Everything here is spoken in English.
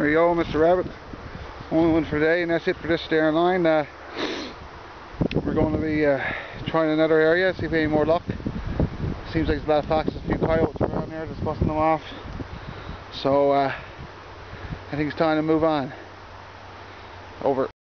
There we go, Mr. Rabbit. Only one for today, and that's it for this stair line. We're going to be trying another area, see if we have any more luck. Seems like there's a lot of foxes, a few coyotes around here just busting them off. So I think it's time to move on. Over.